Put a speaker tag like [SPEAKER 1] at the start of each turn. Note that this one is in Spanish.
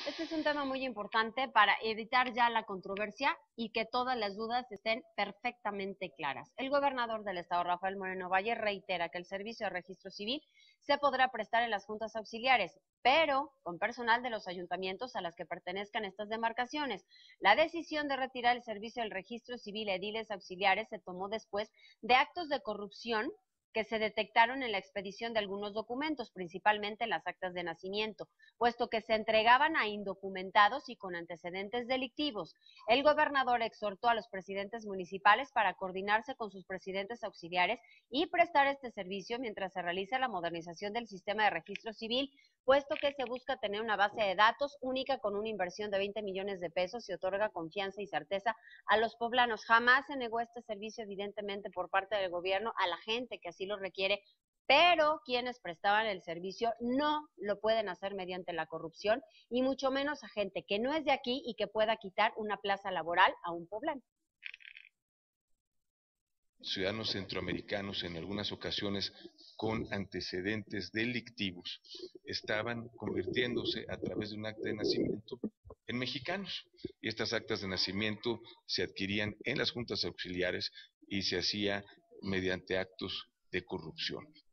[SPEAKER 1] Este es un tema muy importante para evitar ya la controversia y que todas las dudas estén perfectamente claras. El gobernador del estado, Rafael Moreno Valle, reitera que el servicio de registro civil se podrá prestar en las juntas auxiliares, pero con personal de los ayuntamientos a las que pertenezcan estas demarcaciones. La decisión de retirar el servicio del registro civil a ediles auxiliares se tomó después de actos de corrupción que se detectaron en la expedición de algunos documentos, principalmente las actas de nacimiento, puesto que se entregaban a indocumentados y con antecedentes delictivos. El gobernador exhortó a los presidentes municipales para coordinarse con sus presidentes auxiliares y prestar este servicio mientras se realiza la modernización del sistema de registro civil, puesto que se busca tener una base de datos única con una inversión de 20 millones de pesos y otorga confianza y certeza a los poblanos. Jamás se negó este servicio, evidentemente, por parte del gobierno a la gente que así lo requiere, pero quienes prestaban el servicio no lo pueden hacer mediante la corrupción y mucho menos a gente que no es de aquí y que pueda quitar una plaza laboral a un poblano.
[SPEAKER 2] Ciudadanos centroamericanos en algunas ocasiones con antecedentes delictivos estaban convirtiéndose a través de un acta de nacimiento en mexicanos, y estas actas de nacimiento se adquirían en las juntas auxiliares y se hacía mediante actos de corrupción.